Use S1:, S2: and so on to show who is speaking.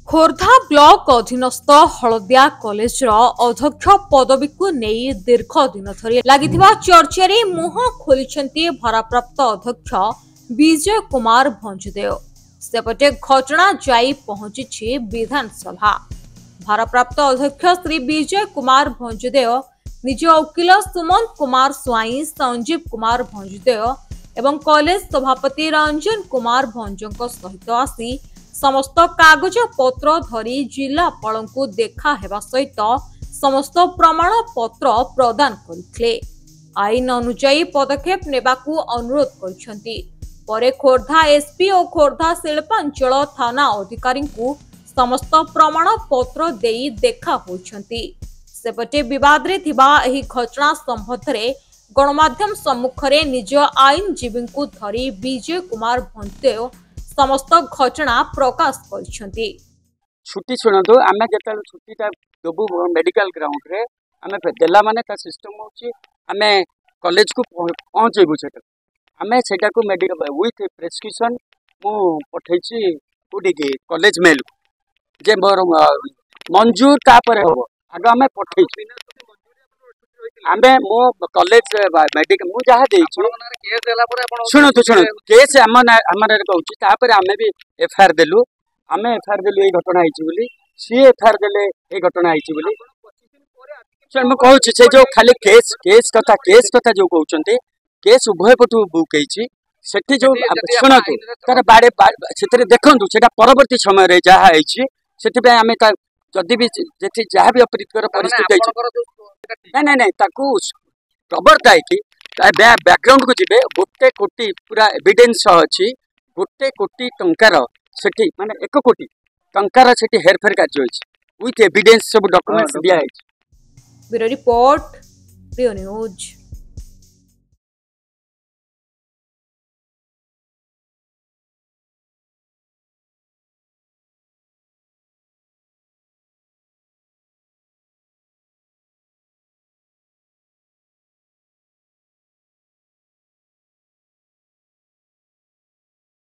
S1: Khordha block अधीनस्थ हलदिया college अध्यक्ष पदवी को नहीं दीर्घ दिन धरी लगिथिबा चर्चा मुह खोली भारप्राप्त अध्यक्ष विजय कुमार भंजदेव। सेपटे घटना जाई पहुंची विधानसभा। भारप्राप्त अध्यक्ष श्री विजय कुमार भंजदेव निज वकिल सुमंत कुमार स्वाई, संजीव कुमार भंजदेव एवं कॉलेज सभापति रंजन कुमार भंजों सहित आसी समस्त कागज पत्र धरी जिलापाल को देखा हेबा सहित समस्त प्रमाण पत्र प्रदान करथिले। आईन अनुसार पदक्षेप नेबाकू अनुरोध करछंती। परे खोर्धा एसपी और खोर्धा शिल्पांचल थाना अधिकारी को समस्त प्रमाण पत्र देई देखा होछंती। सेपटे विवाद रे थिबा एही घटना संबंध रे गणमाध्यम सम्मुखरे निज आईनजीवी को धरी विजय कुमार भंजदेव समस्त घटना प्रकाश करछंती।
S2: छुट्टी शुणु आम जो छुट्टीटा देवु मेडिकल ग्राउंड रे आम देला माने ता सिस्टम होची आम कॉलेज को पहुंचेबू से आम से मेडिकल विथ प्रेस्क्रिप्शन मु पठेछि कोडी कॉलेज मेल जे मोर मंजूर तापर हो आग आम पठेछि आम मो कॉलेज मेडिकल मु जहाँ शुणु केस आम कहूँ तापर आम भी एफआईआर देलु आम एफआईआर देलु ये घटना होती सी एफआईआर देले ये घटना होती मुझे कहूँ से जो खाली केस कथा जो कहते केस उभय पटू बुक होती जो शुणु तार बाड़े से देखु से परवर्ती समय जहाँ से आम जदि भी जहाँ भी अप्रीतिकर परिस्थिति नहीं नहीं ताकू प्रवर्ता है कि बैकग्राउंड को जीवे गोटे कोटी पूरा एविडेंस अच्छी गोटे कोटी टंकार सेठी माने 1 कोटी टंकार सेठी हेरफेर कार्य विथ एविडेंस सब डॉक्यूमेंट्स दिया है।
S1: Bureau report, Priyo news.